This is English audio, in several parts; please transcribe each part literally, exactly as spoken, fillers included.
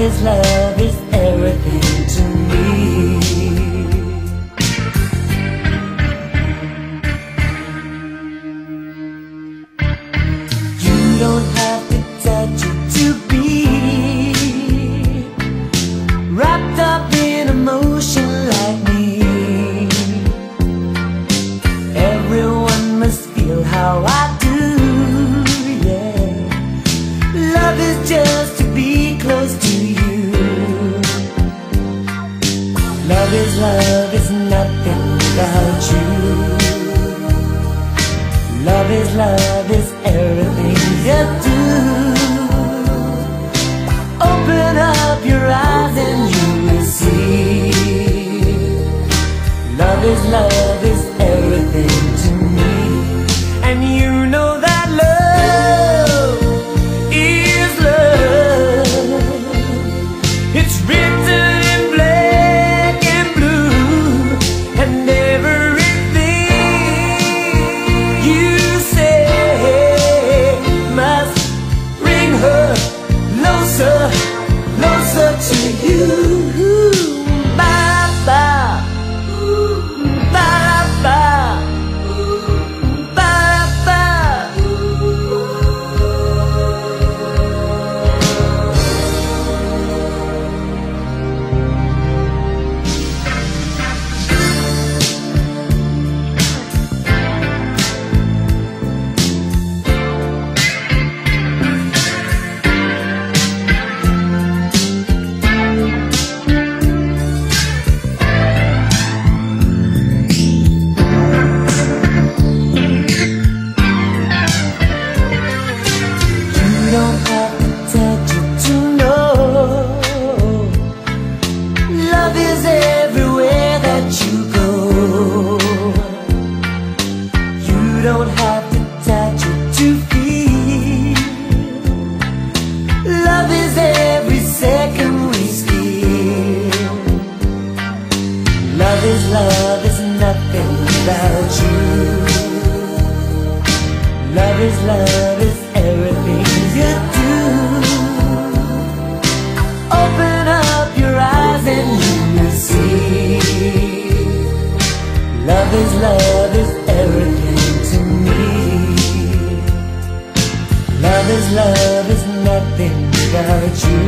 is love is everything to me. You don't have to touch it to be wrapped up in emotion like me. Everyone must feel how I do, yeah. Love is just to be close to you. Love is love is nothing without you. Love is love is everything you do. Open up your eyes and you will see. Love is love is everything to me. And you know that love is love. It's written in black and blue, and everything you say must bring her closer, closer to you. Ba-ba, ba-ba, ba-ba. You don't have to touch it to know. Love is everywhere that you go. You don't have to touch it to feel. Love is every second we steal. Love is love is nothing without you. Love is love is everything you do. Open up your eyes and you will see. Love is love is everything to me. Love is love is nothing without you.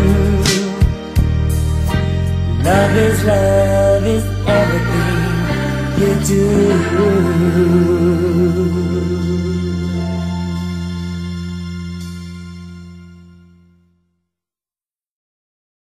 Love is love is everything you do.